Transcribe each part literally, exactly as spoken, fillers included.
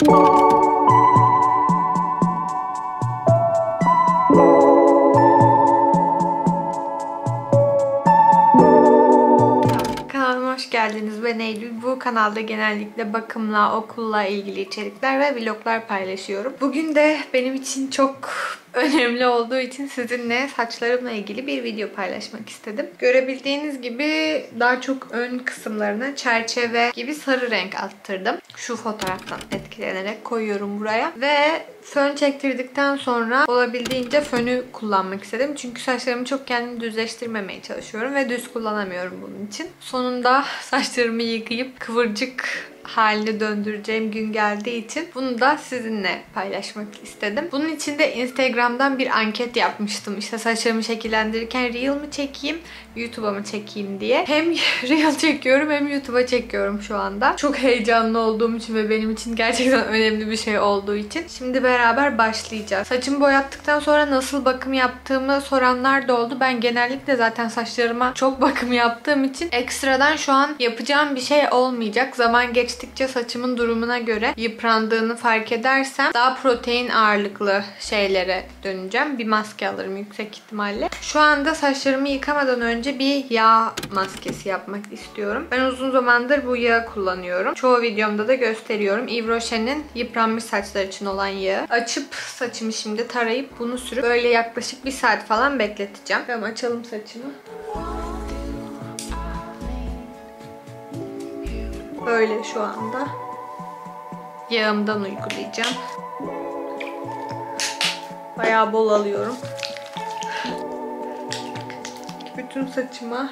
Kanalıma hoş geldiniz. Ben Eylül. Bu kanalda genellikle bakımla, okulla ilgili içerikler ve vloglar paylaşıyorum. Bugün de benim için çok önemli olduğu için sizinle saçlarımla ilgili bir video paylaşmak istedim. Görebildiğiniz gibi daha çok ön kısımlarına çerçeve gibi sarı renk attırdım. Şu fotoğraftan etkilenerek koyuyorum buraya. Ve fön çektirdikten sonra olabildiğince fönü kullanmak istedim. Çünkü saçlarımı çok kendimi düzleştirmemeye çalışıyorum ve düz kullanamıyorum bunun için. Sonunda saçlarımı yıkayıp kıvırcık haline döndüreceğim gün geldiği için bunu da sizinle paylaşmak istedim. Bunun için de Instagram'dan bir anket yapmıştım. İşte saçlarımı şekillendirirken Reel mi çekeyim, YouTube'a mı çekeyim diye. Hem Reel çekiyorum hem YouTube'a çekiyorum şu anda. Çok heyecanlı olduğum için ve benim için gerçekten önemli bir şey olduğu için. Şimdi beraber başlayacağız. Saçımı boyattıktan sonra nasıl bakım yaptığımı soranlar da oldu. Ben genellikle zaten saçlarıma çok bakım yaptığım için ekstradan şu an yapacağım bir şey olmayacak. Zaman geçtikçe saçımın durumuna göre yıprandığını fark edersem daha protein ağırlıklı şeylere döneceğim. Bir maske alırım yüksek ihtimalle. Şu anda saçlarımı yıkamadan önce bir yağ maskesi yapmak istiyorum. Ben uzun zamandır bu yağı kullanıyorum. Çoğu videomda da gösteriyorum. Yves Rocher'in yıpranmış saçlar için olan yağı. Açıp saçımı şimdi tarayıp bunu sürüp böyle yaklaşık bir saat falan bekleteceğim. Tamam, açalım saçımı. Böyle şu anda yağımdan uygulayacağım. Bayağı bol alıyorum. Bütün saçıma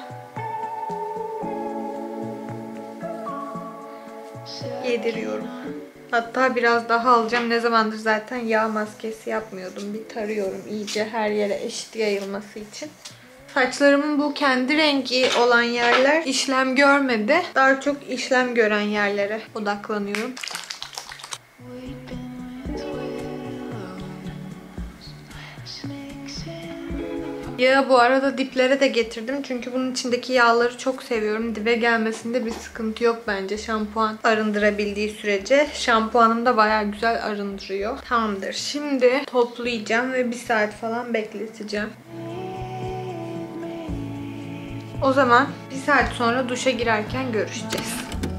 yediriyorum. Hatta biraz daha alacağım. Ne zamandır zaten yağ maskesi yapmıyordum. Bir tarıyorum iyice her yere eşit yayılması için. Saçlarımın bu kendi rengi olan yerler işlem görmedi. Daha çok işlem gören yerlere odaklanıyorum. Yağı bu arada diplere de getirdim. Çünkü bunun içindeki yağları çok seviyorum. Dibe gelmesinde bir sıkıntı yok bence. Şampuan arındırabildiği sürece. Şampuanım da bayağı güzel arındırıyor. Tamamdır. Şimdi toplayacağım ve bir saat falan bekleteceğim. O zaman bir saat sonra duşa girerken görüşeceğiz.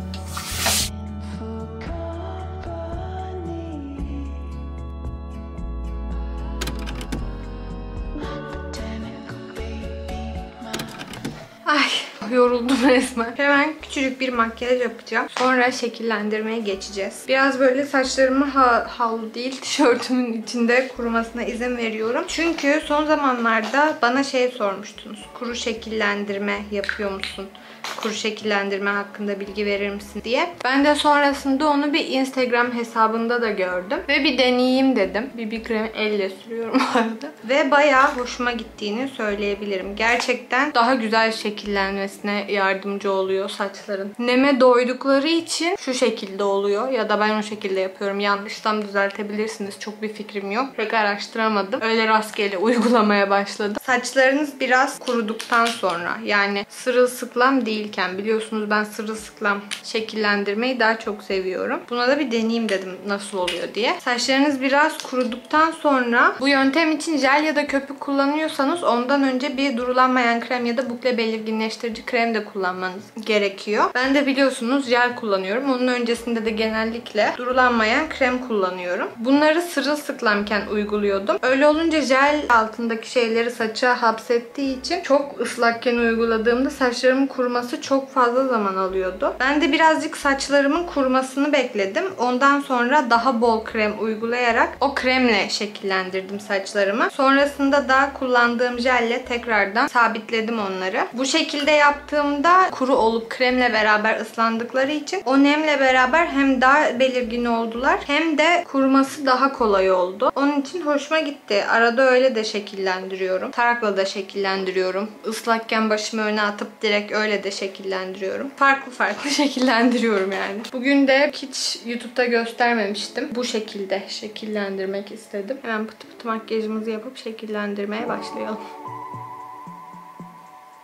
Ay, yoruldum resmen. Hemen küçücük bir makyaj yapacağım. Sonra şekillendirmeye geçeceğiz. Biraz böyle saçlarımı ha havlu değil tişörtümün içinde kurumasına izin veriyorum. Çünkü son zamanlarda bana şey sormuştunuz. Kuru şekillendirme yapıyor musun? Kuru şekillendirme hakkında bilgi verir misin diye. Ben de sonrasında onu bir Instagram hesabında da gördüm. Ve bir deneyeyim dedim. B B kremi elle sürüyorum bu arada. Ve bayağı hoşuma gittiğini söyleyebilirim. Gerçekten daha güzel şekillenmesine yardımcı oluyor saçların. Neme doydukları için şu şekilde oluyor. Ya da ben o şekilde yapıyorum. Yanlışsam düzeltebilirsiniz. Çok bir fikrim yok. Pek araştıramadım. Öyle rastgele uygulamaya başladım. Saçlarınız biraz kuruduktan sonra, yani sırılsıklam değil değilken, biliyorsunuz ben sırılsıklam şekillendirmeyi daha çok seviyorum. Buna da bir deneyeyim dedim nasıl oluyor diye. Saçlarınız biraz kuruduktan sonra bu yöntem için jel ya da köpük kullanıyorsanız ondan önce bir durulanmayan krem ya da bukle belirginleştirici krem de kullanmanız gerekiyor. Ben de biliyorsunuz jel kullanıyorum. Onun öncesinde de genellikle durulanmayan krem kullanıyorum. Bunları sırılsıklamken uyguluyordum. Öyle olunca jel altındaki şeyleri saça hapsettiği için çok ıslakken uyguladığımda saçlarımın kuruması çok fazla zaman alıyordu. Ben de birazcık saçlarımın kurumasını bekledim. Ondan sonra daha bol krem uygulayarak o kremle şekillendirdim saçlarımı. Sonrasında da kullandığım jelle tekrardan sabitledim onları. Bu şekilde yaptığımda kuru olup kremle beraber ıslandıkları için o nemle beraber hem daha belirgin oldular hem de kuruması daha kolay oldu. Onun için hoşuma gitti. Arada öyle de şekillendiriyorum. Tarakla da şekillendiriyorum. Islakken başımı öne atıp direkt öyle de şekillendiriyorum. Farklı farklı şekillendiriyorum yani. Bugün de hiç YouTube'da göstermemiştim. Bu şekilde şekillendirmek istedim. Hemen pıtı pıtı makyajımızı yapıp şekillendirmeye başlayalım.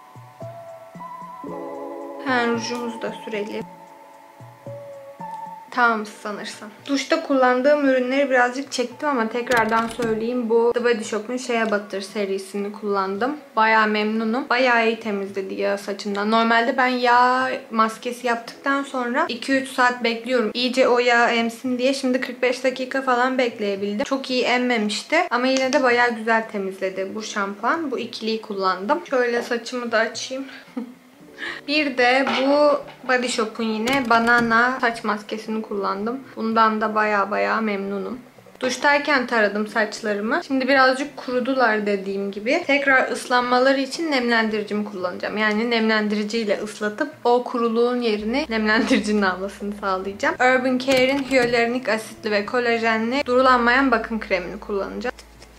Hemen rujumuzu da sürelim. Tamam sanırsam. Duşta kullandığım ürünleri birazcık çektim ama tekrardan söyleyeyim. Bu The Body Shop'un Shea Butter serisini kullandım. Bayağı memnunum. Bayağı iyi temizledi yağ saçımdan. Normalde ben yağ maskesi yaptıktan sonra iki üç saat bekliyorum. İyice o yağ emsin diye. Şimdi kırk beş dakika falan bekleyebildim. Çok iyi emmemişti. Ama yine de bayağı güzel temizledi bu şampuan. Bu ikiliyi kullandım. Şöyle saçımı da açayım. Bir de bu Body Shop'un yine banana saç maskesini kullandım. Bundan da baya baya memnunum. Duştayken taradım saçlarımı. Şimdi birazcık kurudular dediğim gibi. Tekrar ıslanmaları için nemlendiricimi kullanacağım. Yani nemlendiriciyle ıslatıp o kuruluğun yerini nemlendiricinin almasını sağlayacağım. Urban Care'in hyaluronik asitli ve kolajenli durulanmayan bakım kremini kullanacağım.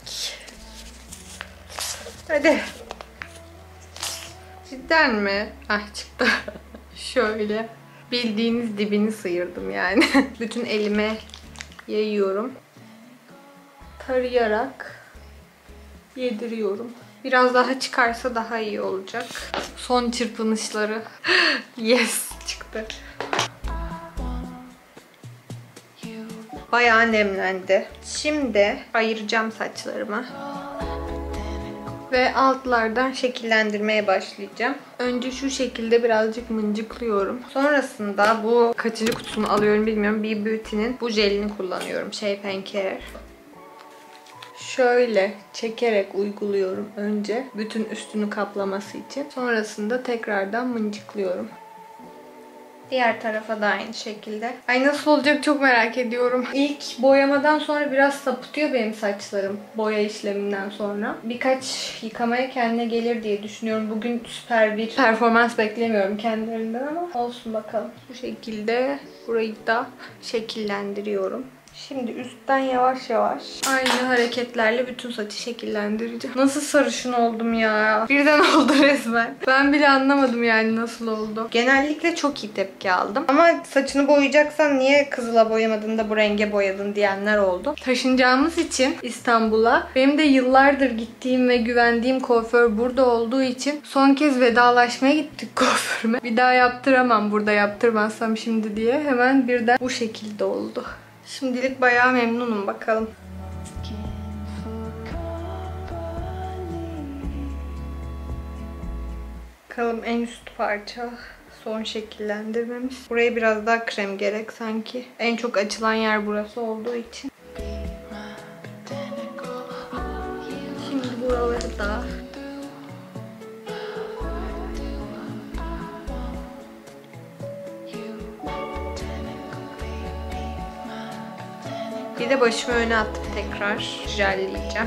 Hadi. Cidden mi? Ah çıktı. Şöyle. Bildiğiniz dibini sıyırdım yani. Bütün elime yayıyorum. Tarayarak yediriyorum. Biraz daha çıkarsa daha iyi olacak. Son çırpınışları. Yes çıktı. Bayağı nemlendi. Şimdi ayıracağım saçlarımı. Ve altlardan şekillendirmeye başlayacağım. Önce şu şekilde birazcık mıncıklıyorum. Sonrasında bu kaçıncı kutusunu alıyorum bilmiyorum. B Beauty'nin bu jelini kullanıyorum. Shape and Care. Şöyle çekerek uyguluyorum önce. Bütün üstünü kaplaması için. Sonrasında tekrardan mıncıklıyorum. Diğer tarafa da aynı şekilde. Ay nasıl olacak çok merak ediyorum. İlk boyamadan sonra biraz sapıtıyor benim saçlarım. Boya işleminden sonra. Birkaç yıkamaya kendine gelir diye düşünüyorum. Bugün süper bir performans beklemiyorum kendilerinden ama olsun bakalım. Bu şekilde burayı da şekillendiriyorum. Şimdi üstten yavaş yavaş aynı hareketlerle bütün saçı şekillendireceğim. Nasıl sarışın oldum ya. Birden oldu resmen. Ben bile anlamadım yani nasıl oldu. Genellikle çok iyi tepki aldım. Ama saçını boyayacaksan niye kızıla boyamadın da bu renge boyadın diyenler oldu. Taşınacağımız için İstanbul'a benim de yıllardır gittiğim ve güvendiğim kuaför burada olduğu için son kez vedalaşmaya gittik kuaförüme. Bir daha yaptıramam burada yaptırmazsam şimdi diye. Hemen birden bu şekilde oldu. Şimdilik bayağı memnunum bakalım. Bakalım en üst parça son şekillendirmemiz. Buraya biraz daha krem gerek sanki. En çok açılan yer burası olduğu için. Şimdi buraları da bir de başımı öne atıp tekrar jelleyeceğim.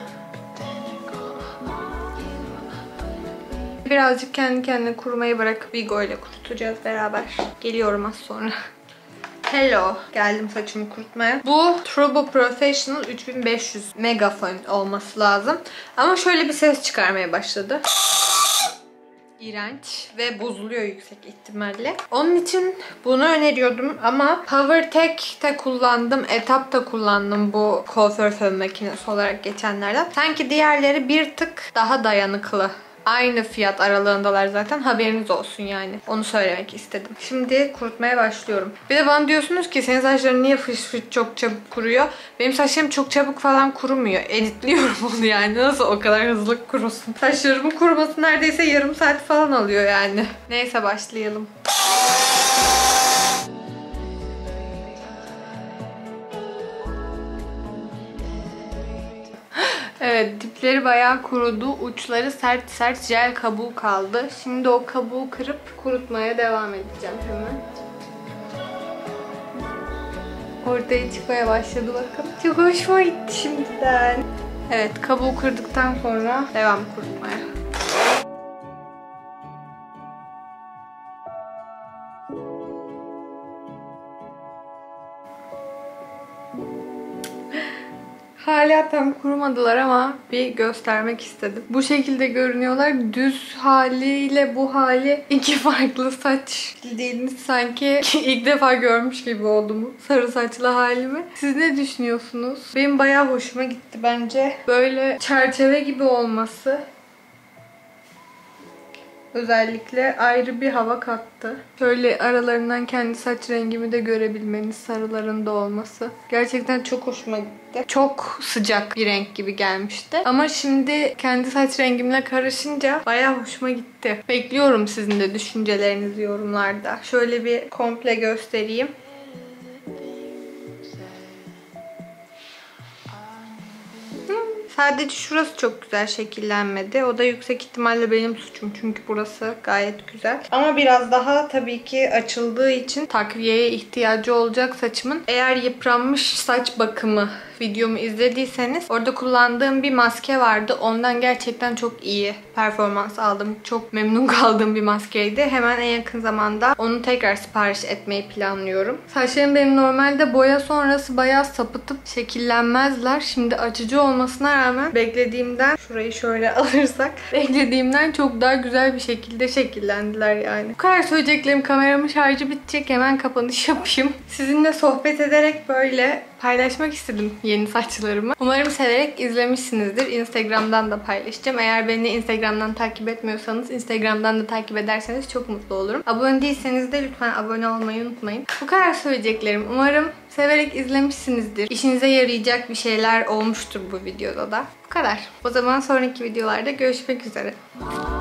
Birazcık kendi kendine kurumayı bırakıp Vigo ile kurutacağız beraber. Geliyorum az sonra. Hello. Geldim saçımı kurutmaya. Bu Turbo Professional üç bin beş yüz megafon olması lazım. Ama şöyle bir ses çıkarmaya başladı. İğrenç ve bozuluyor yüksek ihtimalle. Onun için bunu öneriyordum ama PowerTech'te kullandım, Etap'ta kullandım bu kuaför fön makinesi olarak geçenlerden. Sanki diğerleri bir tık daha dayanıklı. Aynı fiyat aralığındalar zaten. Haberiniz olsun yani. Onu söylemek istedim. Şimdi kurutmaya başlıyorum. Bir de bana diyorsunuz ki senin saçların niye fış fış çok çabuk kuruyor? Benim saçlarım çok çabuk falan kurumuyor. Editliyorum onu yani. Nasıl o kadar hızlı kurusun? Saçlarımın kuruması neredeyse yarım saat falan alıyor yani. Neyse başlayalım. Evet, dipleri bayağı kurudu. Uçları sert sert jel kabuğu kaldı. Şimdi o kabuğu kırıp kurutmaya devam edeceğim hemen. Ortaya çıkmaya başladı bakın. Çok hoşuma gitti şimdiden. Evet, kabuğu kırdıktan sonra devam kurutmaya. Hala tam kurumadılar ama bir göstermek istedim. Bu şekilde görünüyorlar. Düz haliyle bu hali iki farklı saç. Bildiğiniz sanki ilk defa görmüş gibi oldum sarı saçlı halimi. Siz ne düşünüyorsunuz? Benim bayağı hoşuma gitti bence. Böyle çerçeve gibi olması özellikle ayrı bir hava kattı. Şöyle aralarından kendi saç rengimi de görebilmeniz, sarıların da olması. Gerçekten çok hoşuma gitti. Çok sıcak bir renk gibi gelmişti. Ama şimdi kendi saç rengimle karışınca bayağı hoşuma gitti. Bekliyorum sizin de düşüncelerinizi yorumlarda. Şöyle bir komple göstereyim. Sadece şurası çok güzel şekillenmedi. O da yüksek ihtimalle benim suçum. Çünkü burası gayet güzel. Ama biraz daha tabii ki açıldığı için takviyeye ihtiyacı olacak saçımın. Eğer yıpranmış saç bakımı videomu izlediyseniz orada kullandığım bir maske vardı. Ondan gerçekten çok iyi performans aldım. Çok memnun kaldığım bir maskeydi. Hemen en yakın zamanda onu tekrar sipariş etmeyi planlıyorum. Saçlarım benim normalde boya sonrası bayağı sapıtıp şekillenmezler. Şimdi açıcı olmasına rağmen beklediğimden, şurayı şöyle alırsak, beklediğimden çok daha güzel bir şekilde şekillendiler yani. Bu kadar söyleyeceklerim. Kameramın şarjı bitecek. Hemen kapanış yapayım. Sizinle sohbet ederek böyle paylaşmak istedim yeni saçlarımı. Umarım severek izlemişsinizdir. Instagram'dan da paylaşacağım. Eğer beni Instagram'dan takip etmiyorsanız Instagram'dan da takip ederseniz çok mutlu olurum. Abone değilseniz de lütfen abone olmayı unutmayın. Bu kadar söyleyeceklerim. Umarım severek izlemişsinizdir. İşinize yarayacak bir şeyler olmuştur bu videoda da. Bu kadar. O zaman sonraki videolarda görüşmek üzere.